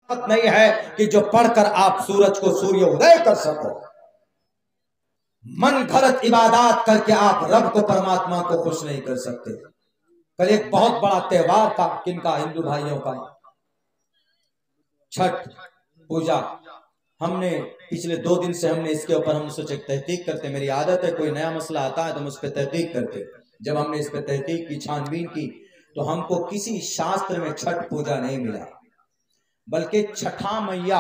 नहीं है कि जो पढ़कर आप सूरज को सूर्य उदय कर सको। मन घड़त इबादत करके आप रब को परमात्मा को खुश नहीं कर सकते। कल एक बहुत बड़ा त्योहार था, किनका? हिंदू भाइयों का, छठ पूजा। हमने पिछले 2 दिन से हमने इसके ऊपर हम सोचे तहकीक करते। मेरी आदत है कोई नया मसला आता है तो हम उस पर तहकीक करते। जब हमने इस पर तहकीक की, छानबीन की, तो हमको किसी शास्त्र में छठ पूजा नहीं मिला, बल्कि छठा मैया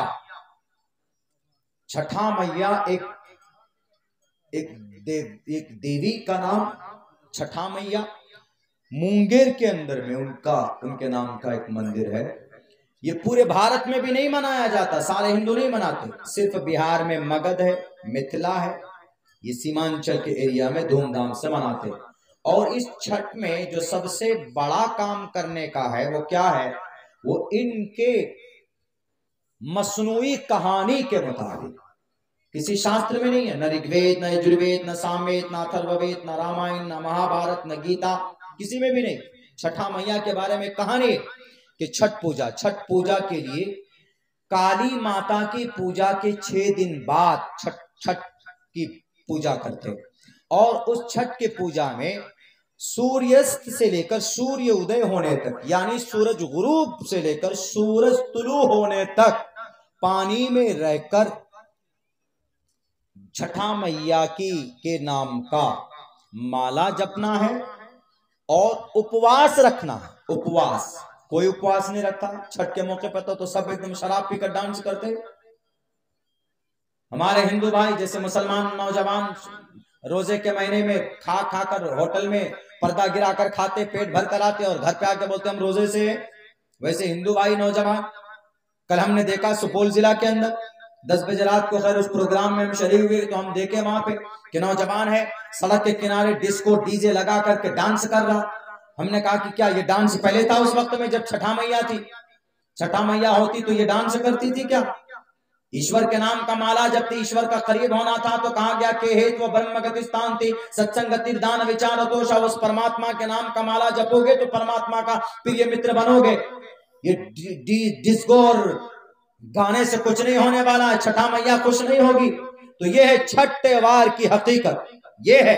एक देवी का नाम छठा मैया, मुंगेर के अंदर में उनके नाम का एक मंदिर है। ये पूरे भारत में भी नहीं मनाया जाता, सारे हिंदू नहीं मनाते, सिर्फ बिहार में मगध है, मिथिला है, ये सीमांचल के एरिया में धूमधाम से मनाते। और इस छठ में जो सबसे बड़ा काम करने का है वो क्या है? वो इनके मसनूई कहानी के मुताबिक, किसी शास्त्र में नहीं है, न ऋग्वेद, न यजुर्वेद, न सामवेद, न अथर्ववेद, न रामायण, न महाभारत, न गीता, किसी में भी नहीं। छठा मैया के बारे में कहानी कि छठ पूजा के लिए काली माता की पूजा के 6 दिन बाद छठ की पूजा करते। और उस छठ के पूजा में सूर्यास्त से लेकर सूर्य उदय होने तक, यानी सूरज गुरूब से लेकर सूरज तुलू होने तक पानी में रहकर छठा मैया के नाम का माला जपना है और उपवास रखना है। उपवास, कोई उपवास नहीं रखता छठ के मौके पर, तो सब एकदम शराब पीकर डांस करते। हमारे हिंदू भाई जैसे मुसलमान नौजवान रोजे के महीने में खा कर होटल में पर्दा गिराकर खाते, पेट भर कर आते और घर पे आके बोलते हम रोजे से। वैसे हिंदू भाई नौजवान, कल हमने देखा सुपौल जिला के अंदर 10 बजे रात को, खैर उस प्रोग्राम में हम शरीक हुए तो हम देखे वहां पे कि नौजवान है सड़क के किनारे डिस्को डीजे लगा करके डांस कर रहा। हमने कहा कि क्या ये डांस पहले था उस वक्त में जब छठा मैया थी? छठा मैया होती तो ये डांस करती थी क्या? ईश्वर के नाम का माला जब थी, ईश्वर का करीब होना था तो कहा गया कि हेतु व ब्रह्मगति स्थान थी, सत्संगति दान विचार दोष। उस परमात्मा के नाम का माला जपोगे तो परमात्मा का प्रिय मित्र बनोगे। ये डिस्को और गाने से कुछ नहीं होने वाला है, छठा मैया खुश नहीं होगी। तो ये है छठ त्योहार की हकीकत, ये है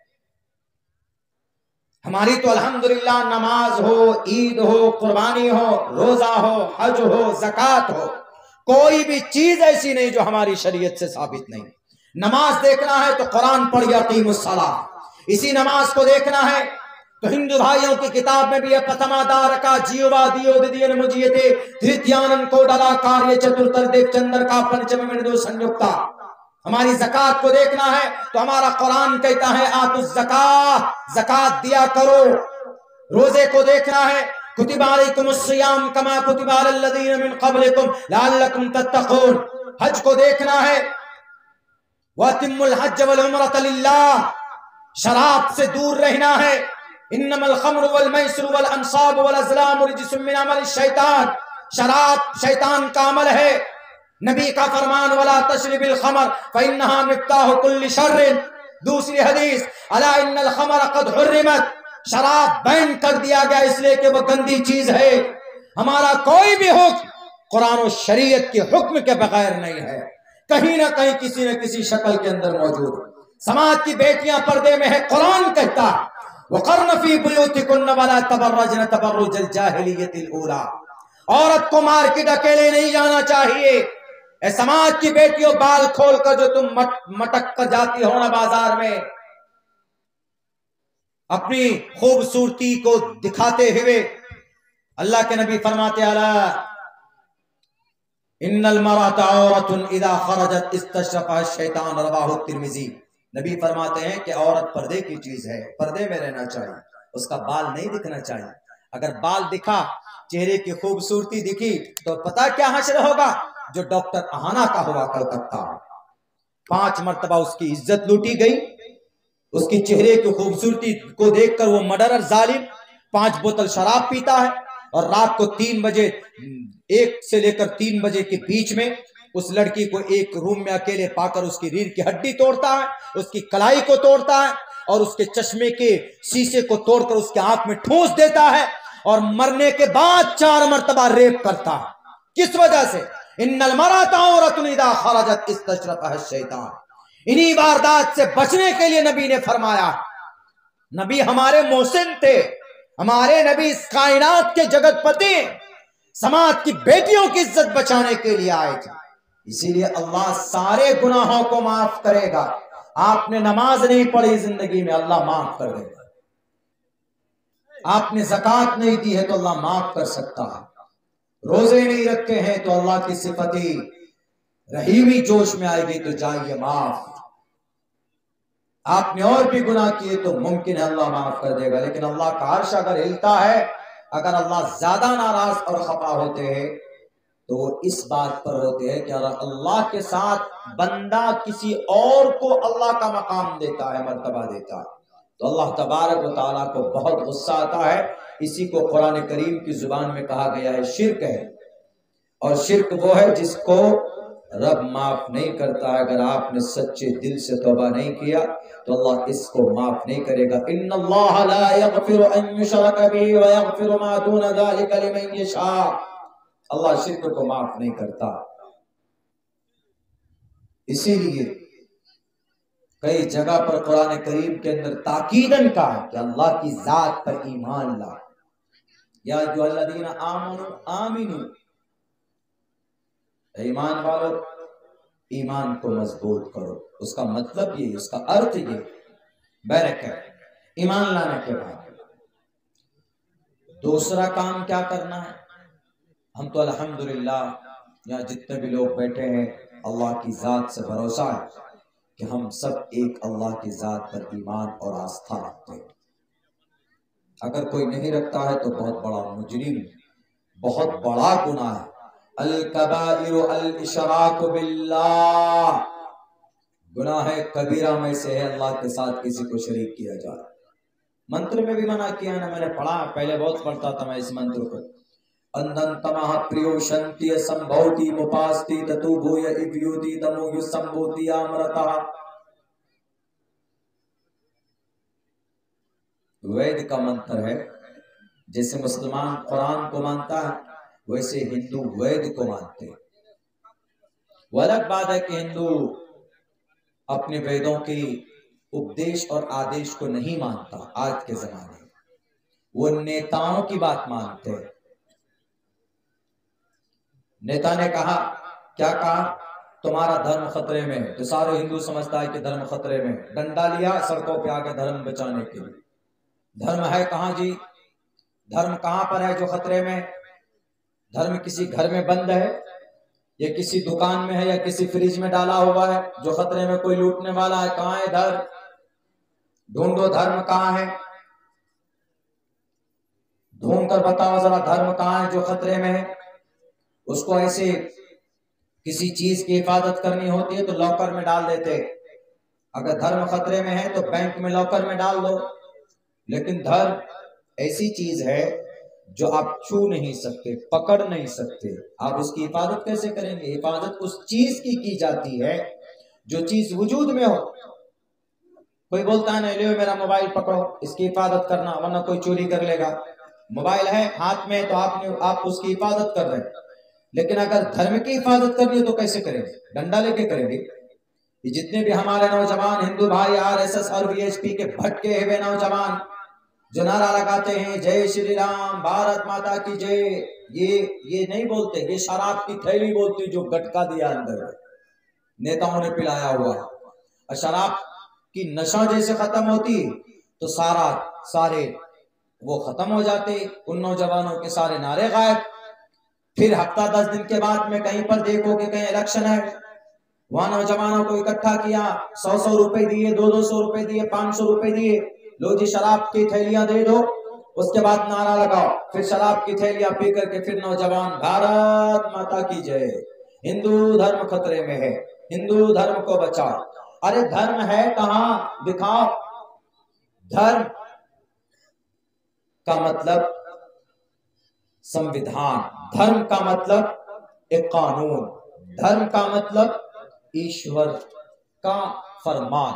हमारी। तो अल्हम्दुलिल्लाह नमाज हो, ईद हो, कुर्बानी हो, रोजा हो, हज हो, ज़कात हो, कोई भी चीज ऐसी नहीं जो हमारी शरीयत से साबित नहीं। नमाज देखना है तो कुरान पढ़ यकीमुस्सलाह, इसी नमाज को देखना है तो हिंदू भाइयों की किताब में भी है प्रथमादार का जीवा दियो दिदियन मुजियते धृत्यानन को डला कार्य चतुर्थर देव चंद्र का पंचम मिनदो संयुक्ता। हमारी ज़कात को देखना है तो हमारा कुरान कहता है आतुज़ ज़कात, ज़कात दिया करो। रोजे को देखना है कुतिबा अलैकुमुस्सियाम कमा कुतिबा अलल्लज़ीना मिन क़ब्लिकुम लअल्लकुम तत्तक़ून। हज को देखना है वअतिम्मुल हज्ज वल उम्रता लिल्लाह, शराब से दूर रहना है। इन्नमल खम्रु वल मैसिरु वल अंसाब वल अज़लामु रिज्सुम मिन अमलि शैतान, शराब शैतान का अमल है। नबी का फरमान वला तशरिबिल खमर फइन्नहा मिफ्ताहु कुल्लि शर्रिन। दूसरी हदीस अला इन्नल खमर क़द हुर्रिमत, शराब बैन कर दिया गया इसलिए कि वह गंदी चीज है। हमारा कोई भी हुक्म कुरान और शरीयत के हुक्म के बगैर नहीं है, कहीं ना कहीं किसी न किसी शक्ल के अंदर मौजूद है। समाज की बेटियां पर्दे में है, कुरान कहता वक़र्न फी बुयूतिकुन्न वला तबर्रजन तबर्रुजल जाहिलियतिल ऊला। औरत को मार्केट अकेले नहीं जाना चाहिए। ए समाज की बेटियों, बाल खोल कर जो तुम मटक कर जाती हो ना बाजार में, अपनी खूबसूरती को दिखाते हुए, अल्लाह के नबी फरमाते अला इन्नल मरअता औरतुन इज़ा खरजत इस्तशरफ़ा शैतान, रवाहु तिर्मिज़ी। नबी फरमाते हैं कि औरत पर्दे की चीज है, पर्दे में रहना चाहिए, उसका बाल नहीं दिखना चाहिए। अगर बाल दिखा, चेहरे की खूबसूरती दिखी तो पता क्या हश्र होगा? जो डॉक्टर अहाना का हुआ कलकत्ता, 5 मरतबा उसकी इज्जत लूटी गई। उसकी चेहरे की खूबसूरती को देखकर वो मर्डरर जालिम 5 बोतल शराब पीता है और रात को 3 बजे, 1 से लेकर 3 बजे के बीच में उस लड़की को एक रूम में अकेले पाकर उसकी रीढ़ की हड्डी तोड़ता है, उसकी कलाई को तोड़ता है और उसके चश्मे के शीशे को तोड़कर उसके आंख में ठूंस देता है और मरने के बाद 4 मरतबा रेप करता है। किस वजह से? इन्नल मराता औरतुन इदा खरजत इस्तशरफहा शैतान। इन्हीं वारदात से बचने के लिए नबी ने फरमाया, नबी हमारे मोहसिन थे, हमारे नबी इस कायनात के जगतपति, समाज की बेटियों की इज्जत बचाने के लिए आए थे। इसीलिए अल्लाह सारे गुनाहों को माफ करेगा। आपने नमाज नहीं पढ़ी जिंदगी में, अल्लाह माफ कर देगा। आपने ज़कात नहीं दी है तो अल्लाह माफ कर सकता है। रोजे नहीं रखे हैं तो अल्लाह की सिफती रहीमी जोश में आएगी तो जाइए माफ। आपने और भी गुनाह किए तो मुमकिन है अल्लाह माफ कर देगा। लेकिन अल्लाह का अर्श अगर हिलता है, अगर अल्लाह ज्यादा नाराज और खफा होते हैं तो वो इस बात पर होते हैं कि अगर अल्लाह के साथ बंदा किसी और को अल्लाह का मकाम देता है, मर्तबा देता है, तो अल्लाह तबारक व तआला को बहुत गुस्सा आता है। इसी को कुरान करीम की जुबान में कहा गया है शिर्क है। और शिर्क वो है जिसको रब माफ नहीं करता है। अगर आपने सच्चे दिल से तौबा नहीं किया तो अल्लाह इसको माफ नहीं करेगा। इन्नल्लाह ला यगफिरु अन युशरक बिही व यगफिरु मा दून ज़ालिका लिमन यशा। अल्लाह शिर्क को माफ नहीं करता। इसीलिए कई जगह पर कुरान करीम के अंदर ताकीदन कहा है कि अल्लाह की जात पर ईमान ला। या अय्युहल्लज़ीना आमनू आमिनू, ईमान वालो ईमान को मजबूत करो। उसका मतलब ये, उसका अर्थ ये बैरक है। ईमान लाने के बाद दूसरा काम क्या करना है? हम तो अल्हम्दुलिल्लाह यहाँ जितने भी लोग बैठे हैं, अल्लाह की जात से भरोसा है कि हम सब एक अल्लाह की जात पर ईमान और आस्था रखते हैं। अगर कोई नहीं रखता है तो बहुत बड़ा मुजरिम, बहुत बड़ा गुनाह है। अल-कबाइरु अल-इशराकु बिल्लाह, गुनाह कबीरा में से है अल्लाह के साथ किसी को शरीक किया जाए। मंत्र में भी मना किया ना, मैंने पढ़ा, पहले बहुत पढ़ता था मैं इस मंत्र को। अंधंतमः प्रियो शंति संभौति मुपास्ति ततु भूय इव्युति तमो युसंभूति अमृतः। वैद का मंत्र है। जैसे मुसलमान कुरान को मानता है वैसे हिंदू वेद को मानते हैं। वो अलग बात है कि हिंदू अपने वेदों के उपदेश और आदेश को नहीं मानता। आज के जमाने में वो नेताओं की बात मानते हैं। नेता ने कहा, क्या कहा? तुम्हारा धर्म खतरे में है, तो सारे हिंदू समझता है कि धर्म खतरे में। डंडा लिया सड़कों पे आके धर्म बचाने के लिए। धर्म है कहाँ जी? धर्म कहाँ पर है जो खतरे में? धर्म किसी घर में बंद है या किसी दुकान में है या किसी फ्रिज में डाला हुआ है जो खतरे में कोई लूटने वाला है? कहाँ है धर्म? ढूंढो धर्म कहाँ है, ढूंढ कर बताओ जरा धर्म कहाँ है जो खतरे में है। उसको ऐसे किसी चीज की हिफाजत करनी होती है तो लॉकर में डाल देते। अगर धर्म खतरे में है तो बैंक में लॉकर में डाल दो। लेकिन धर्म ऐसी चीज है जो आप छू नहीं सकते, पकड़ नहीं सकते। आप उसकी हिफाजत कैसे करेंगे? हिफाजत उस चीज की जाती है जो चीज वजूद में हो। कोई बोलता है नहीं, ले मेरा मोबाइल पकड़ो, इसकी हिफाजत करना वरना कोई चोरी कर लेगा। मोबाइल है हाथ में तो आप उसकी हिफाजत कर रहे हैं। लेकिन अगर धर्म की हिफाजत करनी है तो कैसे करेंगे? डंडा लेके करेंगे। ये जितने भी हमारे नौजवान हिंदू भाई आरएसएस और वीएचपी के भटके हुए नौजवान जो नारा लगाते हैं जय श्री राम, भारत माता की जय, ये नहीं बोलते, ये शराब की थैली बोलती जो गटका दिया अंदर नेताओं ने पिलाया हुआ। और शराब की नशा जैसे खत्म होती तो सारे वो खत्म हो जाते, उन नौजवानों के सारे नारे गायब। फिर हफ्ता 10 दिन के बाद में कहीं पर देखो कि कहीं इलेक्शन है, वहां नौजवानों को इकट्ठा किया, 100 रुपए दिए, 200 रुपए दिए, 500 रुपए दिए, लो जी शराब की थैलियां दे दो। उसके बाद नारा लगाओ, फिर शराब की थैलियां पी करके फिर नौजवान भारत माता की जय, हिंदू धर्म खतरे में है, हिंदू धर्म को बचाओ। अरे धर्म है कहां? दिखाओ। धर्म का मतलब संविधान, धर्म का मतलब एक कानून, धर्म का मतलब ईश्वर का फरमान,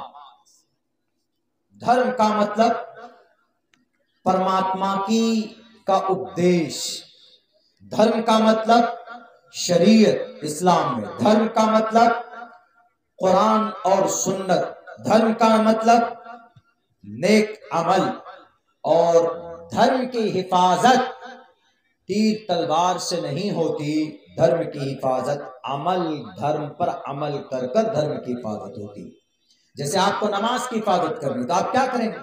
धर्म का मतलब परमात्मा का उपदेश, धर्म का मतलब शरीयत इस्लाम में, धर्म का मतलब कुरान और सुन्नत, धर्म का मतलब नेक अमल, और धर्म की हिफाजत तीर तलवार से नहीं होती, धर्म की हिफाजत अमल, धर्म पर अमल कर कर धर्म की हिफाजत होती। जैसे आपको नमाज की हिफाजत करनी तो आप क्या करेंगे?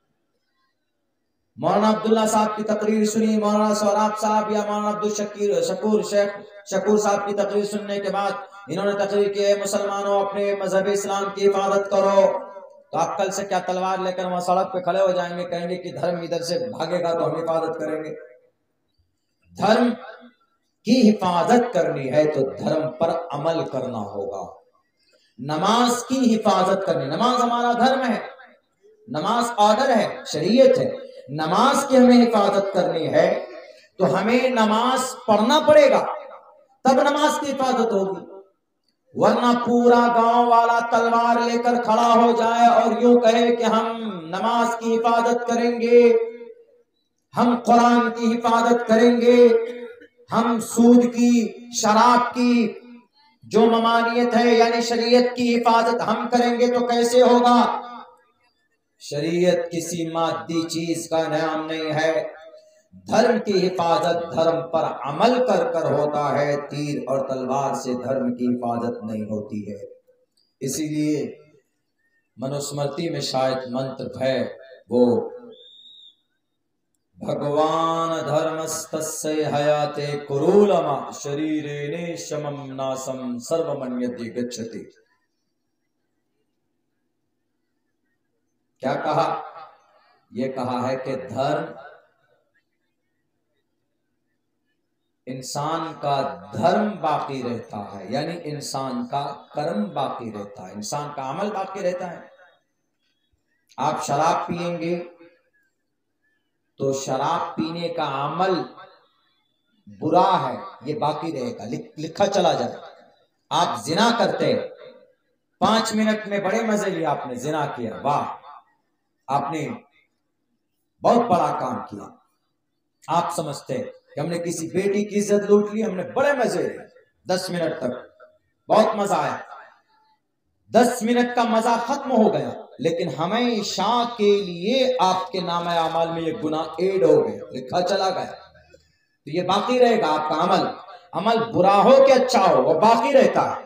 मौलाना अब्दुल्ला साहब की तकरीर सुनी, मौलाना सौराब साहब या मौलाना अब्दुल शकूर शेख शकूर साहब की तकरीर सुनने के बाद इन्होंने तकरीर की, मुसलमानों अपने मजहब इस्लाम की हिफाजत करो, तो आप कल से क्या तलवार लेकर वहां सड़क पे खड़े हो जाएंगे, कहेंगे कि धर्म इधर से भागेगा तो हम हिफाजत करेंगे? धर्म की हिफाजत करनी है तो धर्म पर अमल करना होगा। नमाज की हिफाजत करनी, नमाज हमारा धर्म है, नमाज ऑर्डर है, शरीयत है, नमाज की हमें हिफाजत करनी है तो हमें नमाज पढ़ना पड़ेगा, तब नमाज की हिफाजत होगी। वरना पूरा गांव वाला तलवार लेकर खड़ा हो जाए और यूं कहे कि हम नमाज की हिफाजत करेंगे, हम कुरान की हिफाजत करेंगे, हम सूद की, शराब की जो ममानियत है यानी शरीयत की हिफाजत हम करेंगे, तो कैसे होगा? शरीयत किसी मादी चीज का नाम नहीं है। धर्म की हिफाजत धर्म पर अमल कर कर होता है, तीर और तलवार से धर्म की हिफाजत नहीं होती है। इसीलिए मनुस्मृति में शायद मंत्र है वो, भगवान धर्मस्तस्य हयाते कुरूलमा शरीरेणे शमम नासम सर्वमन्यते गच्छति। क्या कहा? यह कहा है कि धर्म, इंसान का धर्म बाकी रहता है, यानी इंसान का कर्म बाकी रहता है, इंसान का अमल बाकी रहता है। आप शराब पिएंगे तो शराब पीने का अमल बुरा है, ये बाकी रहेगा, लिखा चला जाए। आप जिना करते, 5 मिनट में बड़े मजे लिए आपने जिना किया, वाह, आपने बहुत बड़ा काम किया। आप समझते हैं कि हमने किसी बेटी की इज्जत लूट ली, हमने बड़े मजे लिए, 10 मिनट तक बहुत मजा आया, 10 मिनट का मजा खत्म हो गया, लेकिन हमेशा के लिए आपके नामे अमल में ये गुनाह ऐड हो गया, लिखा चला गया, तो ये बाकी रहेगा आपका अमल। अमल बुरा हो कि अच्छा हो वो बाकी रहता है,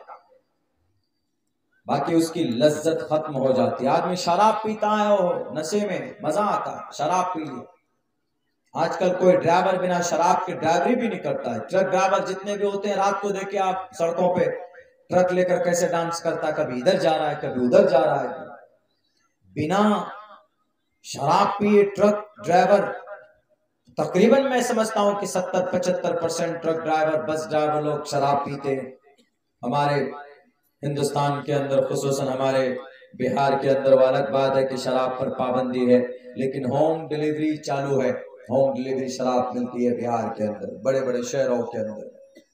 बाकी उसकी लज्जत खत्म हो जाती है। आदमी शराब पीता है, वो नशे में मजा आता है, शराब पी लिया। आजकल कोई ड्राइवर बिना शराब के ड्राइवरी भी नहीं करता है। ट्रक ड्राइवर जितने भी होते हैं, रात को देखिए आप सड़कों पे ट्रक लेकर कैसे डांस करता है, कभी इधर जा रहा है कभी उधर जा रहा है। बिना शराब पिए ट्रक ड्राइवर, तकरीबन मैं समझता हूं कि 70-75% ट्रक ड्राइवर, बस ड्राइवर लोग शराब पीते हैं। हमारे हिंदुस्तान के अंदर, खुसूसन हमारे बिहार के अंदर वो अलग बात है कि शराब पर पाबंदी है, लेकिन होम डिलीवरी चालू है, होम डिलीवरी शराब मिलती है बिहार के अंदर, बड़े बड़े शहरों के अंदर।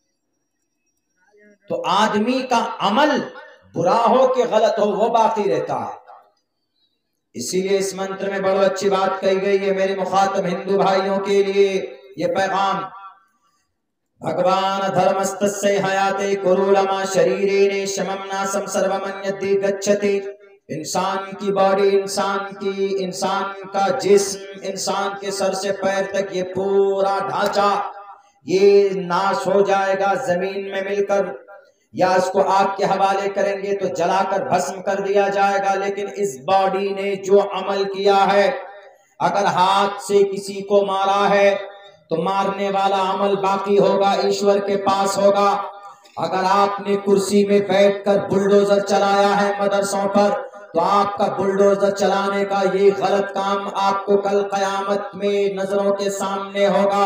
तो आदमी का अमल बुरा हो कि गलत हो वो बाकी रहता है। इसीलिए इस मंत्र में बड़ी अच्छी बात कही गई है मेरे मुखातब हिंदू भाइयों के लिए, ये पैगाम, भगवान धर्मस्तस्य हयाते कुरूलमा शरीरेणे शमम नासम सर्वमन्यते गच्छति। इंसान की बॉडी, इंसान का जिस्म, इंसान के सर से पैर तक ये पूरा ढांचा ये नाश हो जाएगा जमीन में मिलकर, या इसको आग के हवाले करेंगे तो जलाकर भस्म कर दिया जाएगा। लेकिन इस बॉडी ने जो अमल किया है, अगर हाथ से किसी को मारा है तो मारने वाला अमल बाकी होगा, ईश्वर के पास होगा। अगर आपने कुर्सी में बैठकर बुलडोजर चलाया है मदरसों पर, तो आपका बुलडोजर चलाने का ये गलत काम आपको कल कयामत में नजरों के सामने होगा।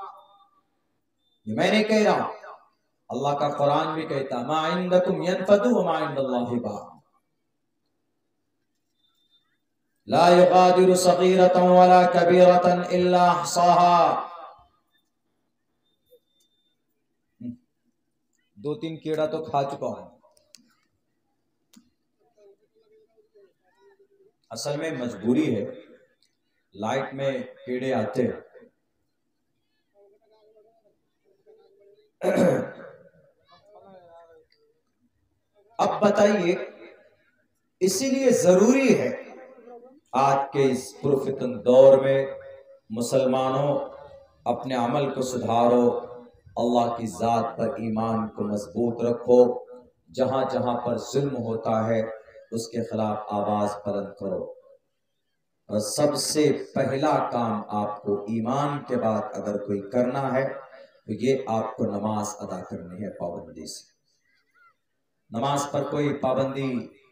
ये मैं नहीं कह रहा हूं, अल्लाह का कुरान भी कहता है, मा इंदकुम यनफदु व मा इंदल्लाहि बाक़, ला युगादिरु सगीरतन वला कबीरतन इल्ला अहसाहा। 2-3 कीड़ा तो खा चुका हूं। असल में मजबूरी है, लाइट में कीड़े आते हैं। अब बताइए, इसीलिए जरूरी है आज के इस पुरफितन दौर में मुसलमानों अपने अमल को सुधारो, अल्लाह की जात पर ईमान को मजबूत रखो, जहां जहां पर जुल्म होता है उसके खिलाफ आवाज बुलंद करो। और सबसे पहला काम आपको ईमान के बाद अगर कोई करना है तो ये आपको नमाज अदा करनी है पाबंदी से। नमाज पर कोई पाबंदी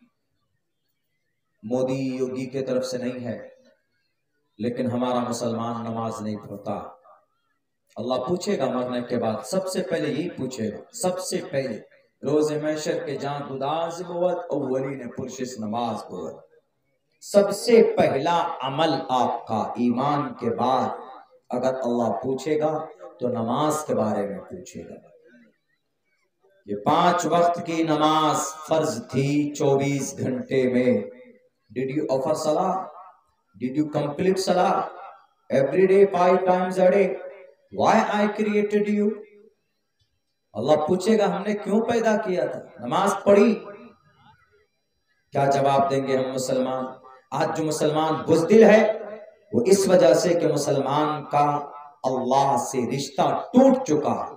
मोदी योगी के तरफ से नहीं है, लेकिन हमारा मुसलमान नमाज नहीं पढ़ता। अल्लाह पूछेगा मरने के बाद, सबसे पहले यही पूछेगा, सबसे पहले रोज़े महशर के जान गुदाज बुवत अव्वलीन पुरशिश नमाज बुवत। सबसे पहला अमल आपका ईमान के बाद अगर अल्लाह पूछेगा तो नमाज के बारे में पूछेगा। ये 5 वक्त की नमाज फर्ज थी 24 घंटे में। Did you offer salah? Did you complete salah? Every day 5 times a day. Why I created you? अल्लाह पूछेगा हमने क्यों पैदा किया था, नमाज पढ़ी? क्या जवाब देंगे हम मुसलमान? आज जो मुसलमान बुज़दिल है वो इस वजह से कि मुसलमान का अल्लाह से रिश्ता टूट चुका है।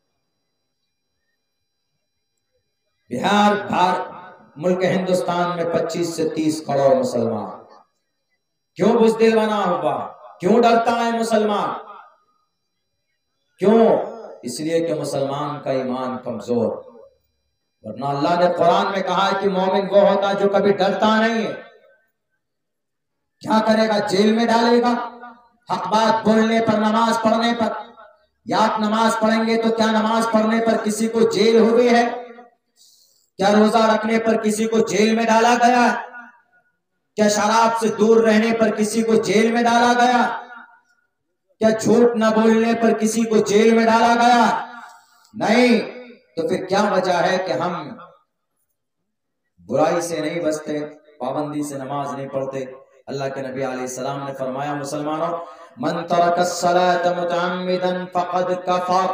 बिहार मुल्क हिंदुस्तान में 25 से 30 करोड़ मुसलमान। क्यों बुज़दिल बना हुआ, क्यों डरता है मुसलमान? क्यों? इसलिए कि मुसलमान का ईमान कमजोर। वरना अल्लाह ने कुरान में कहा है कि मोमिन वो होता है जो कभी डरता नहीं है। क्या करेगा? जेल में डालेगा हक बात बोलने पर, नमाज पढ़ने पर। या आप नमाज पढ़ेंगे तो क्या नमाज पढ़ने पर किसी को जेल हुई है? क्या रोजा रखने पर किसी को जेल में डाला गया? क्या शराब से दूर रहने पर किसी को जेल में डाला गया? क्या झूठ न बोलने पर किसी को जेल में डाला गया? नहीं। तो फिर क्या वजह है कि हम बुराई से नहीं बचते, पाबंदी से नमाज नहीं पढ़ते? अल्लाह के नबी अलैहिस्सलाम ने फरमाया, मुसलमानों, मन तरक अस्सलात मुतअम्मिदन फक़द कफ़र।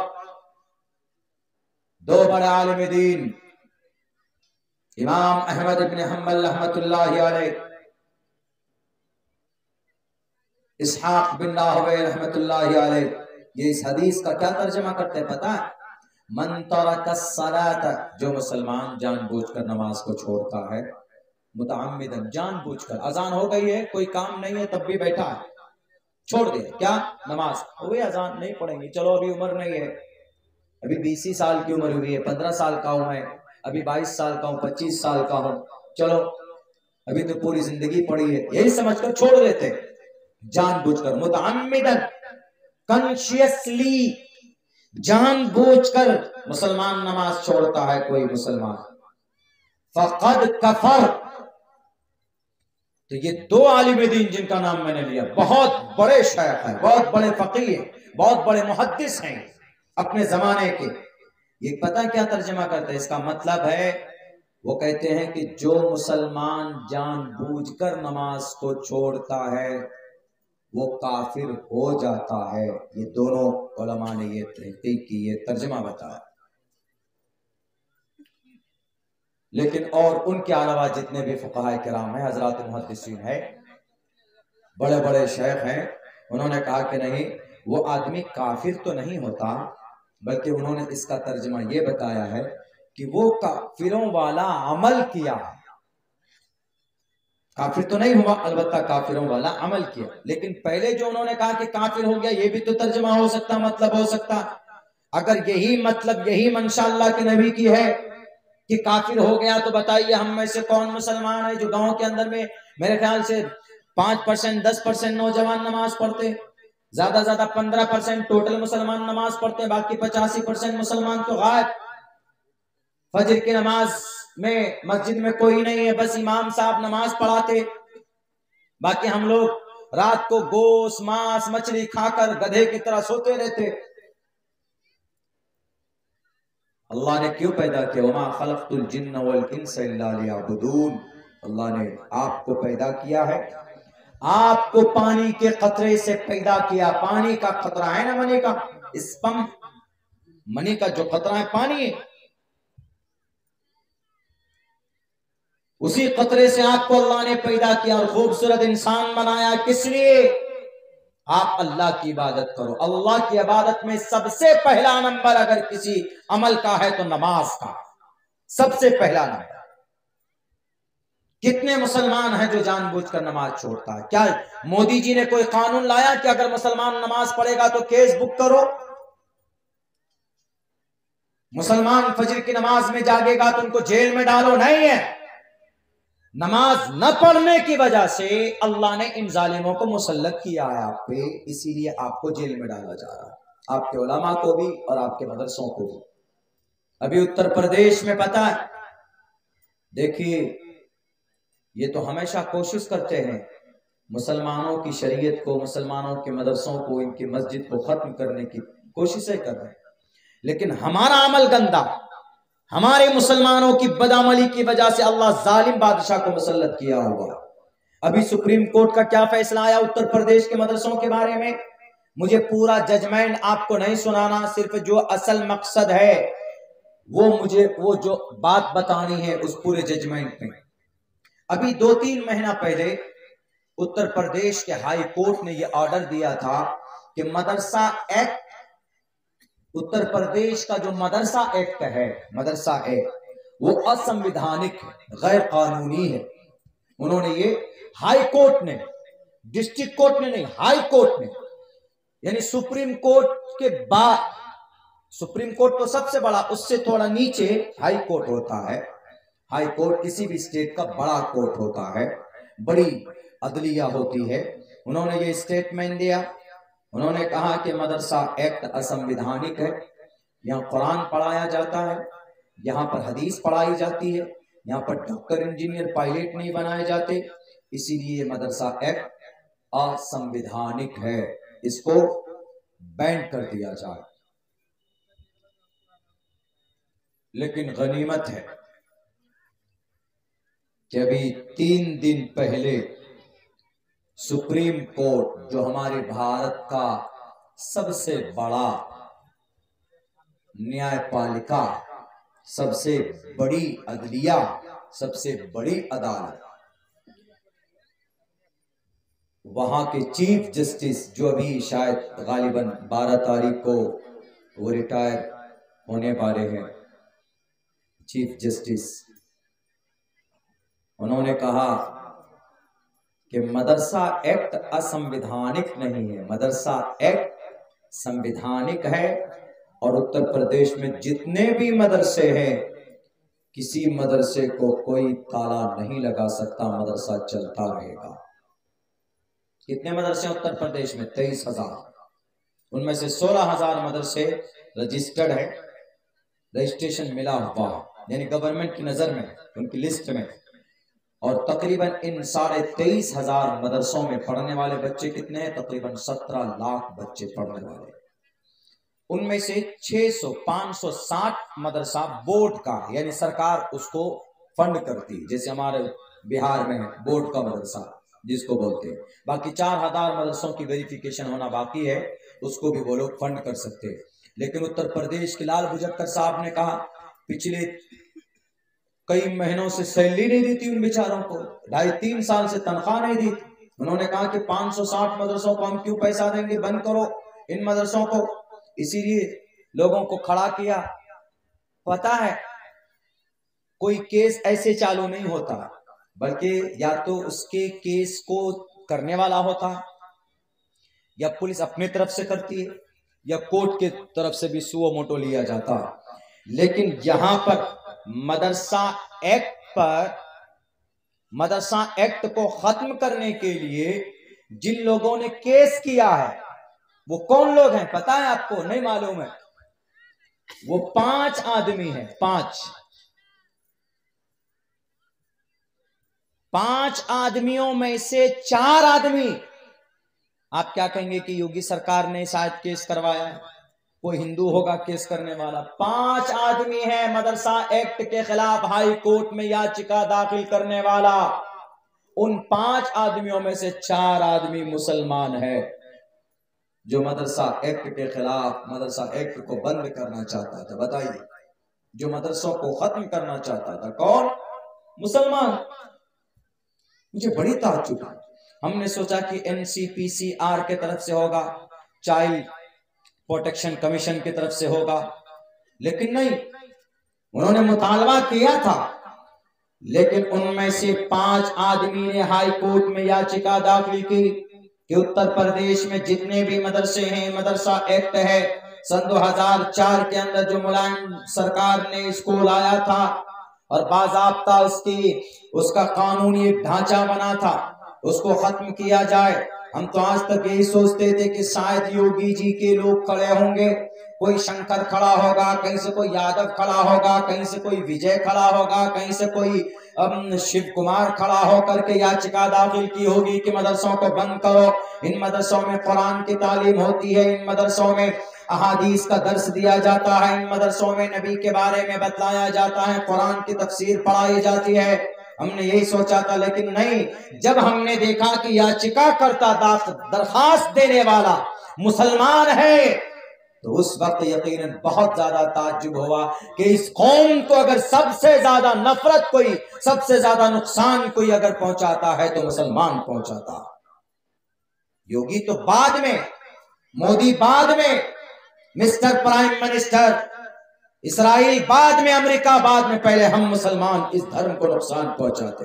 2 बड़े आलिम दीन इमाम अहमद इब्न हम्बल रहमतुल्लाहि अलैह, इसहाक बिन राहवे रहमतुल्लाहि अलैह, ये इस हदीस का क्या तर्जुमा करते हैं पता है? मन तरका सलात, जो मुसलमान जानबूझकर नमाज को छोड़ता है, मुतअम्मिदन, जानबूझकर। अजान हो गई है, कोई काम नहीं है तब भी बैठा है, छोड़ दे। क्या? नमाज हो गई, अजान नहीं पढ़ेंगे, चलो अभी उम्र नहीं है, अभी 20 साल की उम्र हुई है, 15 साल का हूं मैं, अभी 22 साल का हूं, 25 साल का हूं, चलो अभी तो पूरी जिंदगी पड़ी है, यही समझकर छोड़ देते। जानबूझकर, मुतअम्मिदन, कॉन्शियसली, जानबूझकर मुसलमान नमाज छोड़ता है कोई मुसलमान, फक़द कफ़र। तो ये 2 आलिम दीन जिनका नाम मैंने लिया, बहुत बड़े शायख हैं, बहुत बड़े फकीह हैं, बहुत बड़े मुहद्दिस हैं अपने जमाने के। ये पता क्या तर्जुमा करते हैं? इसका मतलब है, वो कहते हैं कि जो मुसलमान जानबूझकर नमाज को छोड़ता है वो काफिर हो जाता है। ये दोनों उलमा ने ये तहकीक की, ये तर्जुमा बताया। लेकिन और उनके अलावा जितने भी फुक़हा किराम हैं, हजरात मुहद्दिसीन है, बड़े बड़े शेख हैं, उन्होंने कहा कि नहीं, वो आदमी काफिर तो नहीं होता, बल्कि उन्होंने इसका तर्जुमा ये बताया है कि वो काफिरों वाला अमल किया। काफिर तो नहीं हुआ, अलबत्ता काफिरों वाला अमल किया। लेकिन पहले जो उन्होंने कहा कि काफिर हो गया, ये भी तो तर्जुमा हो सकता, मतलब हो सकता। अगर यही मतलब, यही मंशा अल्लाह के नबी की है कि काफिर हो गया, तो बताइए हम में से कौन मुसलमान है जो गांव के अंदर में मेरे ख्याल से 5%, 10% नौजवान नमाज पढ़ते, ज्यादा 15% टोटल मुसलमान नमाज पढ़ते हैं, बाकी 85% मुसलमान तो गायब। फजर की नमाज में मस्जिद में कोई नहीं है, बस इमाम साहब नमाज पढ़ाते, बाकी हम लोग रात को गोश्त, मांस, मछली खाकर गधे की तरह सोते रहते। अल्लाह ने क्यों पैदा किया? वमा खलक़तुल जिन्न वल इंस इल्ला लियअबुदून। अल्लाह ने आपको पैदा किया है, आपको पानी के कतरे से पैदा किया। पानी का खतरा है ना, मनी का स्पर्म, मनी का जो खतरा है पानी है। उसी कतरे से आपको अल्लाह ने पैदा किया और खूबसूरत इंसान बनाया। किस लिए? आप अल्लाह की इबादत करो। अल्लाह की इबादत में सबसे पहला नंबर अगर किसी अमल का है तो नमाज का, सबसे पहला नंबर। कितने मुसलमान हैं जो जानबूझकर नमाज छोड़ता है? क्या मोदी जी ने कोई कानून लाया कि अगर मुसलमान नमाज पढ़ेगा तो केस बुक करो? मुसलमान फजर की नमाज में जागेगा तो उनको जेल में डालो? नहीं है। नमाज न पढ़ने की वजह से अल्लाह ने इन जालिमों को मुसल्लत किया है आप पे, इसीलिए आपको जेल में डाला जा रहा है, आपके उलमा को भी और आपके मदरसों को भी। अभी उत्तर प्रदेश में पता है, देखिए ये तो हमेशा कोशिश करते हैं मुसलमानों की शरीयत को, मुसलमानों के मदरसों को, इनकी मस्जिद को खत्म करने की कोशिशें कर रहे हैं, लेकिन हमारा अमल गंदा, हमारे मुसलमानों की बदअमली की वजह से अल्लाह जालिम बादशाह को मुसल्लत किया होगा। अभी सुप्रीम कोर्ट का क्या फैसला आया उत्तर प्रदेश के मदरसों के बारे में? मुझे पूरा जजमेंट आपको नहीं सुनाना, सिर्फ जो असल मकसद है वो जो बात बतानी है उस पूरे जजमेंट में। अभी 2-3 महीना पहले उत्तर प्रदेश के हाई कोर्ट ने यह ऑर्डर दिया था कि मदरसा एक्ट, उत्तर प्रदेश का जो मदरसा एक्ट है, मदरसा एक्ट, वो असंवैधानिक है, गैर कानूनी है। उन्होंने ये हाई कोर्ट ने, डिस्ट्रिक्ट कोर्ट ने नहीं, हाई कोर्ट ने, यानी सुप्रीम कोर्ट के बाद, सुप्रीम कोर्ट तो सबसे बड़ा, उससे थोड़ा नीचे हाई कोर्ट होता है। हाई कोर्ट किसी भी स्टेट का बड़ा कोर्ट होता है, बड़ी अदलिया होती है। उन्होंने ये स्टेटमेंट दिया, उन्होंने कहा कि मदरसा एक्ट असंवैधानिक है। यहाँ कुरान पढ़ाया जाता है, यहाँ पर हदीस पढ़ाई जाती है, यहाँ पर डॉक्टर, इंजीनियर, पायलट नहीं बनाए जाते, इसीलिए मदरसा एक्ट असंवैधानिक है, इसको बैन कर दिया जाए। लेकिन गनीमत है कि अभी 3 दिन पहले सुप्रीम कोर्ट, जो हमारे भारत का सबसे बड़ा न्यायपालिका, सबसे बड़ी अदलिया, सबसे बड़ी अदालत, वहां के चीफ जस्टिस, जो अभी शायद गालिबन 12 तारीख को वो रिटायर होने वाले हैं, चीफ जस्टिस, उन्होंने कहा कि मदरसा एक्ट असंवैधानिक नहीं है, मदरसा एक्ट संवैधानिक है। और उत्तर प्रदेश में जितने भी मदरसे हैं, किसी मदरसे को कोई ताला नहीं लगा सकता, मदरसा चलता रहेगा। कितने मदरसे उत्तर प्रदेश में? 23,000। उनमें से 16,000 मदरसे रजिस्टर्ड है, रजिस्ट्रेशन मिला हुआ, यानी गवर्नमेंट की नजर में, उनकी लिस्ट में। और तकरीबन इन 23,500 मदरसों में पढ़ने वाले बच्चे कितने हैं? तकरीबन 17 लाख बच्चे पढ़ने वाले। उनमें से 560 मदरसा बोर्ड का, यानी सरकार उसको फंड करती है, जैसे हमारे बिहार में है बोर्ड का मदरसा जिसको बोलते हैं। बाकी 4,000 मदरसों की वेरिफिकेशन होना बाकी है, उसको भी वो लोग फंड कर सकते हैं। लेकिन उत्तर प्रदेश के लाल बुझक्कर साहब ने कहा पिछले कई महीनों से सैलरी नहीं दी थी उन बेचारों को, 2.5-3 साल से तनख्वाह नहीं दी। उन्होंने कहा कि 560 मदरसों को हम क्यों पैसा देंगे, बंद करो इन मदरसों को। इसीलिए लोगों को खड़ा किया। पता है कोई केस ऐसे चालू नहीं होता, बल्कि या तो उसके केस को करने वाला होता है, या पुलिस अपनी तरफ से करती है, या कोर्ट के तरफ से भी सुओ मोटो लिया जाता है। लेकिन यहां पर मदरसा एक्ट को खत्म करने के लिए जिन लोगों ने केस किया है, वो कौन लोग हैं पता है आपको? नहीं मालूम है? वो 5 आदमी हैं। 5 आदमियों में से 4 आदमी, आप क्या कहेंगे कि योगी सरकार ने शायद केस करवाया है, कोई हिंदू होगा केस करने वाला। 5 आदमी है मदरसा एक्ट के खिलाफ हाई कोर्ट में याचिका दाखिल करने वाला। उन 5 आदमियों में से 4 आदमी मुसलमान है, जो मदरसा एक्ट के खिलाफ, मदरसा एक्ट को बंद करना चाहता था। बताइए, जो मदरसों को खत्म करना चाहता था कौन? मुसलमान। मुझे बड़ी ताज्जुब है। हमने सोचा कि NCPCR के तरफ से होगा, चाइल्ड प्रोटेक्शन कमीशन की तरफ से होगा, लेकिन नहीं। उन्होंने मुतालबा किया था, लेकिन उनमें से 5 आदमी ने हाई कोर्ट में याचिका दाखिल की कि उत्तर प्रदेश में जितने भी मदरसे हैं, मदरसा एक्ट है सन 2004 के अंदर जो मुलायम सरकार ने स्कूल आया था और बाज़ाब्ता उसका कानूनी एक ढांचा बना था, उसको खत्म किया जाए। हम तो आज तक यही सोचते थे कि शायद योगी जी के लोग खड़े होंगे, कोई शंकर खड़ा होगा, कहीं से कोई यादव खड़ा होगा, कहीं से कोई विजय खड़ा होगा, कहीं से कोई शिव कुमार खड़ा होकर के याचिका दाखिल की होगी कि मदरसों को बंद करो। इन मदरसों में कुरान की तालीम होती है, इन मदरसों में अहादीस का दर्स दिया जाता है, इन मदरसों में नबी के बारे में बतलाया जाता है, कुरान की तफसीर पढ़ाई जाती है। हमने यही सोचा था, लेकिन नहीं। जब हमने देखा कि याचिका करता दरखास्त देने वाला मुसलमान है, तो उस वक्त यकीनन बहुत ज्यादा ताज्जुब हुआ कि इस कौम को अगर सबसे ज्यादा नफरत कोई, सबसे ज्यादा नुकसान कोई अगर पहुंचाता है तो मुसलमान पहुंचाता। योगी तो बाद में, मोदी बाद में, मिस्टर प्राइम मिनिस्टर, इसराइल बाद में, अमेरिका बाद में, पहले हम मुसलमान इस धर्म को नुकसान पहुंचाते।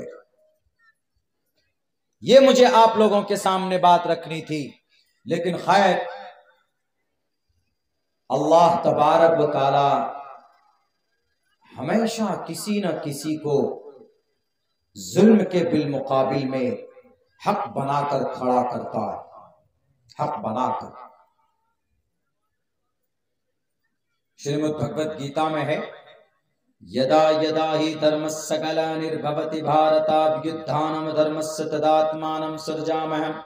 ये मुझे आप लोगों के सामने बात रखनी थी। लेकिन खैर, अल्लाह तबारक व तआला हमेशा किसी न किसी को जुल्म के बिलमुकाबिल में हक बनाकर खड़ा करता है, हक बनाकर। श्रीमद् भगवत गीता में है, यदा यदा ही धर्मस्य ग्लानिर्भवति भारताभ्युत्थानं धर्मस्य तदात्मानं सृजाम्यहम्।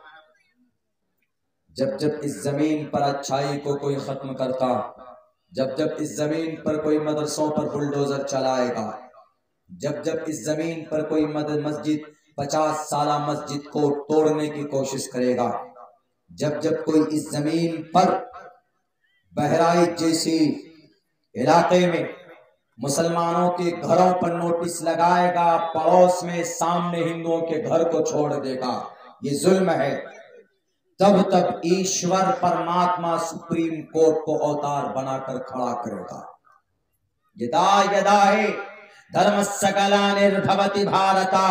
जब जब इस जमीन पर अच्छाई को कोई खत्म करता, जब जब इस जमीन पर कोई मदरसों पर बुलडोजर चलाएगा, जब जब इस जमीन पर कोई मस्जिद 50 साला मस्जिद को तोड़ने की कोशिश करेगा, जब जब कोई इस जमीन पर बहराइच जैसी इलाके में मुसलमानों के घरों पर नोटिस लगाएगा, पड़ोस में सामने हिंदुओं के घर को छोड़ देगा, ये जुल्म है, तब तब ईश्वर परमात्मा सुप्रीम कोर्ट को अवतार बनाकर खड़ा करेगा। यदा यदा ही धर्मस्य ग्लानिर्भवति भारता।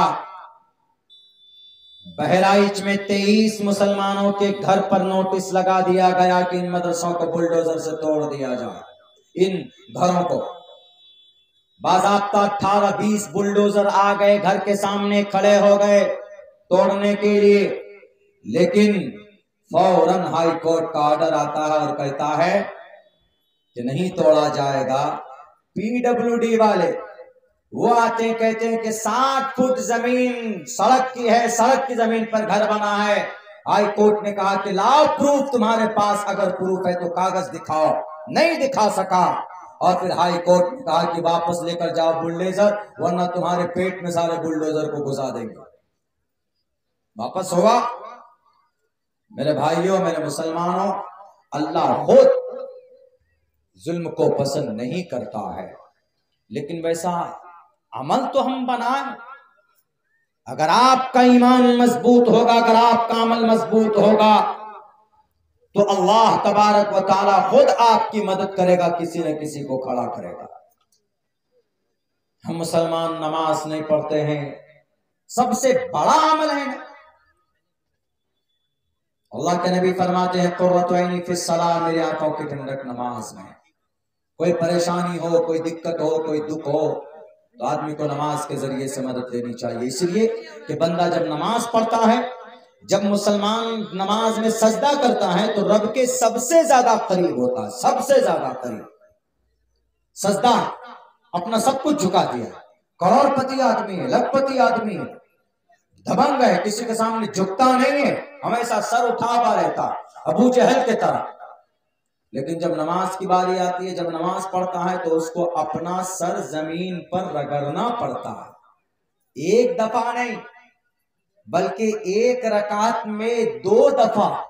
बहराइच में 23 मुसलमानों के घर पर नोटिस लगा दिया गया कि इन मदरसों को बुलडोजर से तोड़ दिया जाए। इन घरों को बाज़ाब्ता 18-20 बुलडोजर आ गए, घर के सामने खड़े हो गए तोड़ने के लिए, लेकिन फौरन हाई कोर्ट का ऑर्डर आता है और कहता है कि नहीं तोड़ा जाएगा। PWD वाले वो आते हैं, कहते हैं कि 60 फुट जमीन सड़क की है, सड़क की जमीन पर घर बना है। हाई कोर्ट ने कहा कि लाओ प्रूफ, तुम्हारे पास अगर प्रूफ है तो कागज दिखाओ। नहीं दिखा सका, और फिर हाई कोर्ट ने कहा कि वापस लेकर जाओ बुलडोजर, वरना तुम्हारे पेट में सारे बुलडोजर को घुसा देंगे। वापस हुआ। मेरे भाइयों, मेरे मुसलमानों, अल्लाह खुद जुल्म को पसंद नहीं करता है, लेकिन वैसा अमल तो हम बनाएं। अगर आपका ईमान मजबूत होगा, अगर आपका अमल मजबूत होगा, तो अल्लाह तबारक व तआला खुद आपकी मदद करेगा, किसी न किसी को खड़ा करेगा। हम मुसलमान नमाज नहीं पढ़ते हैं, सबसे बड़ा अमल है। अल्लाह के नबी फरमाते हैं, कुर्रतु ऐनी फिस सलाह, मेरी आंखों की ठंडक नमाज में। कोई परेशानी हो, कोई दिक्कत हो, कोई दुख हो, तो आदमी को नमाज के जरिए से मदद लेनी चाहिए। इसलिए कि बंदा जब नमाज पढ़ता है, जब मुसलमान नमाज में सजदा करता है, तो रब के सबसे ज्यादा करीब होता है, सबसे ज्यादा करीब। सजदा, अपना सब कुछ झुका दिया, करोड़पति आदमी है, लखपति आदमी है, दबंग है, किसी के सामने झुकता नहीं है, हमेशा सर उठा हुआ रहता, अबू जहल के तरह। लेकिन जब नमाज की बारी आती है, जब नमाज पढ़ता है, तो उसको अपना सर जमीन पर रगड़ना पड़ता है। एक दफा नहीं, बल्कि एक रकात में 2 दफा।